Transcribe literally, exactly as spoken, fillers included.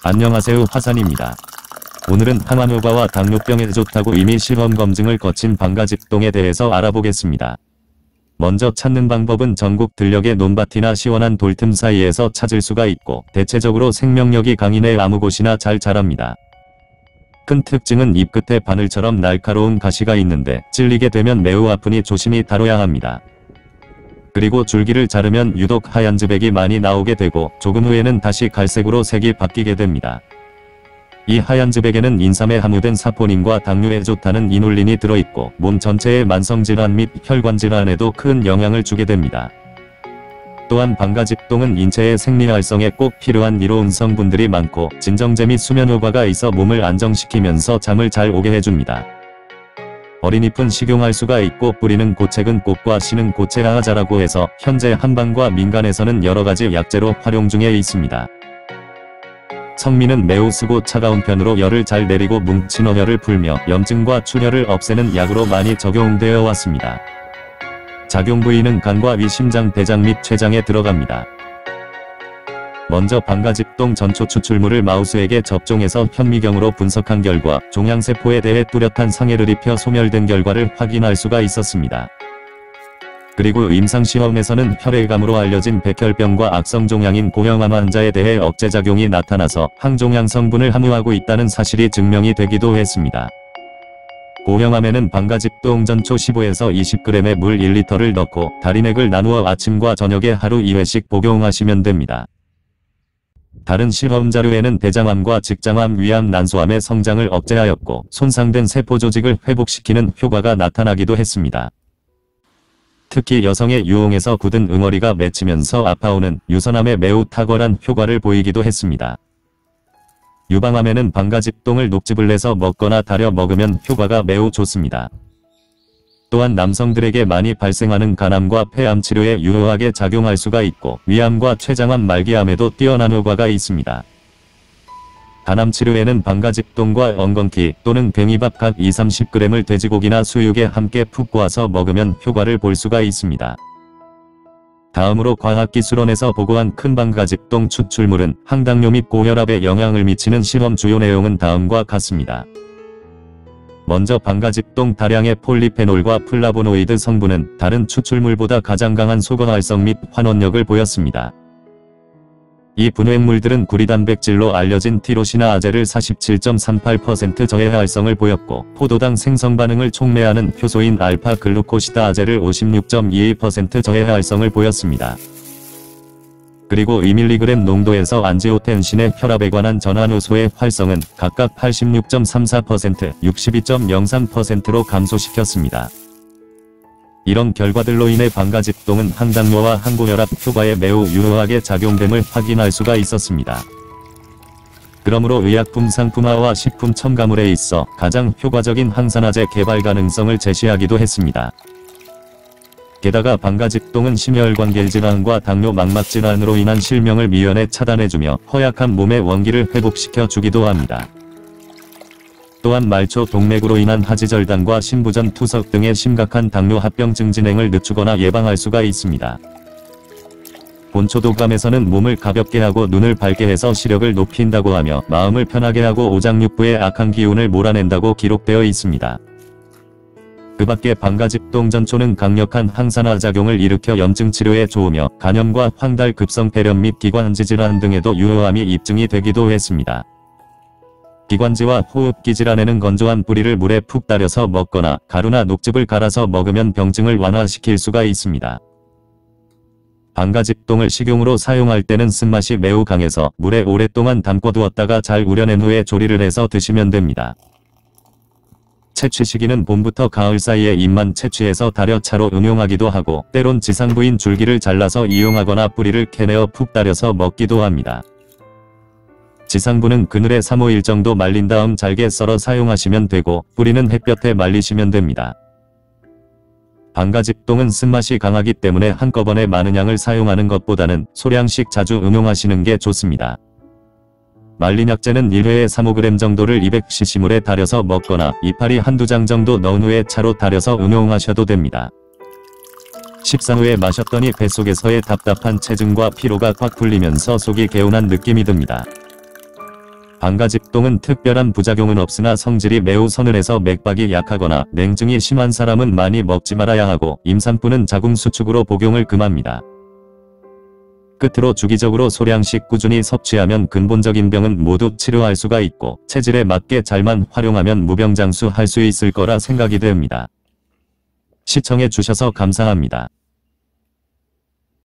안녕하세요, 화산입니다. 오늘은 항암 효과와 당뇨병에 좋다고 이미 실험 검증을 거친 방가집동에 대해서 알아보겠습니다. 먼저 찾는 방법은 전국 들녘의 논밭이나 시원한 돌틈 사이에서 찾을 수가 있고 대체적으로 생명력이 강인해 아무 곳이나 잘 자랍니다. 큰 특징은 잎 끝에 바늘처럼 날카로운 가시가 있는데 찔리게 되면 매우 아프니 조심히 다뤄야 합니다. 그리고 줄기를 자르면 유독 하얀 즈백이 많이 나오게 되고 조금 후에는 다시 갈색으로 색이 바뀌게 됩니다. 이 하얀 즈백에는 인삼에 함유된 사포닌과 당뇨에 좋다는 이눌린이 들어있고 몸 전체의 만성질환 및 혈관질환에도 큰 영향을 주게 됩니다. 또한 방가집동은 인체의 생리활성에 꼭 필요한 이로운 성분들이 많고 진정제 및 수면 효과가 있어 몸을 안정시키면서 잠을 잘 오게 해줍니다. 어린잎은 식용할 수가 있고 뿌리는 고책은 꽃과 씨는 고체하가 자라고 해서 현재 한방과 민간에서는 여러가지 약재로 활용 중에 있습니다. 성미는 매우 쓰고 차가운 편으로 열을 잘 내리고 뭉친 어혈을 풀며 염증과 출혈을 없애는 약으로 많이 적용되어 왔습니다. 작용 부위는 간과 위, 심장, 대장 및 췌장에 들어갑니다. 먼저 방가집동 전초 추출물을 마우스에게 접종해서 현미경으로 분석한 결과 종양세포에 대해 뚜렷한 상해를 입혀 소멸된 결과를 확인할 수가 있었습니다. 그리고 임상시험에서는 혈액암으로 알려진 백혈병과 악성종양인 고형암 환자에 대해 억제작용이 나타나서 항종양 성분을 함유하고 있다는 사실이 증명이 되기도 했습니다. 고형암에는 방가집동 전초 십오에서 이십 그램의 물 일 리터를 넣고 달인액을 나누어 아침과 저녁에 하루 이 회씩 복용하시면 됩니다. 다른 실험 자료에는 대장암과 직장암, 위암, 난소암의 성장을 억제하였고 손상된 세포 조직을 회복시키는 효과가 나타나기도 했습니다. 특히 여성의 유홍에서 굳은 응어리가 맺히면서 아파오는 유선암에 매우 탁월한 효과를 보이기도 했습니다. 유방암에는 방가집동을 녹즙을 내서 먹거나 달여 먹으면 효과가 매우 좋습니다. 또한 남성들에게 많이 발생하는 간암과 폐암 치료에 유효하게 작용할 수가 있고 위암과 췌장암, 말기암에도 뛰어난 효과가 있습니다. 간암 치료에는 방가집동과 엉겅퀴 또는 괭이밥 각 이십, 삼십 그램을 돼지고기나 수육에 함께 푹 고아서 먹으면 효과를 볼 수가 있습니다. 다음으로 과학기술원에서 보고한 큰 방가집동 추출물은 항당뇨 및 고혈압에 영향을 미치는 실험 주요 내용은 다음과 같습니다. 먼저 방가집동 다량의 폴리페놀과 플라보노이드 성분은 다른 추출물보다 가장 강한 소거 활성 및 환원력을 보였습니다. 이 분해물들은 구리단백질로 알려진 티로시나아제를 사십칠 점 삼팔 퍼센트 저해 활성을 보였고 포도당 생성 반응을 촉매하는 효소인 알파 글루코시다아제를 오십육 점 이일 퍼센트 저해 활성을 보였습니다. 그리고 이 밀리그램 농도에서 안지오텐신의 혈압에 관한 전환효소의 활성은 각각 팔십육 점 삼사 퍼센트, 육십이 점 영삼 퍼센트로 감소시켰습니다. 이런 결과들로 인해 방가집동은 항당뇨와 항고혈압 효과에 매우 유효하게 작용됨을 확인할 수가 있었습니다. 그러므로 의약품 상품화와 식품 첨가물에 있어 가장 효과적인 항산화제 개발 가능성을 제시하기도 했습니다. 게다가 방가집동은 심혈관계질환과 당뇨 망막질환으로 인한 실명을 미연에 차단해주며 허약한 몸의 원기를 회복시켜 주기도 합니다. 또한 말초 동맥으로 인한 하지절단과 신부전 투석 등의 심각한 당뇨 합병증 진행을 늦추거나 예방할 수가 있습니다. 본초도감에서는 몸을 가볍게 하고 눈을 밝게 해서 시력을 높인다고 하며 마음을 편하게 하고 오장육부의 악한 기운을 몰아낸다고 기록되어 있습니다. 그 밖에 방가집동 전초는 강력한 항산화 작용을 일으켜 염증 치료에 좋으며 간염과 황달 급성 폐렴 및 기관지 질환 등에도 유효함이 입증이 되기도 했습니다. 기관지와 호흡기 질환에는 건조한 뿌리를 물에 푹 달여서 먹거나 가루나 녹즙을 갈아서 먹으면 병증을 완화시킬 수가 있습니다. 방가집동을 식용으로 사용할 때는 쓴맛이 매우 강해서 물에 오랫동안 담궈두었다가 잘 우려낸 후에 조리를 해서 드시면 됩니다. 채취 시기는 봄부터 가을 사이에 잎만 채취해서 달여 차로 응용하기도 하고 때론 지상부인 줄기를 잘라서 이용하거나 뿌리를 캐내어 푹 달여서 먹기도 합니다. 지상부는 그늘에 삼, 오일 정도 말린 다음 잘게 썰어 사용하시면 되고 뿌리는 햇볕에 말리시면 됩니다. 방가집동은 쓴맛이 강하기 때문에 한꺼번에 많은 양을 사용하는 것보다는 소량씩 자주 응용하시는 게 좋습니다. 말린 약재는 일 회에 삼, 오 그램 정도를 이백 씨씨 물에 달여서 먹거나 이파리 한두 장 정도 넣은 후에 차로 달여서 응용하셔도 됩니다. 식사 후에 마셨더니 뱃속에서의 답답한 체증과 피로가 확 풀리면서 속이 개운한 느낌이 듭니다. 방가집동은 특별한 부작용은 없으나 성질이 매우 서늘해서 맥박이 약하거나 냉증이 심한 사람은 많이 먹지 말아야 하고 임산부는 자궁 수축으로 복용을 금합니다. 끝으로 주기적으로 소량씩 꾸준히 섭취하면 근본적인 병은 모두 치료할 수가 있고 체질에 맞게 잘만 활용하면 무병장수할 수 있을 거라 생각이 됩니다. 시청해 주셔서 감사합니다.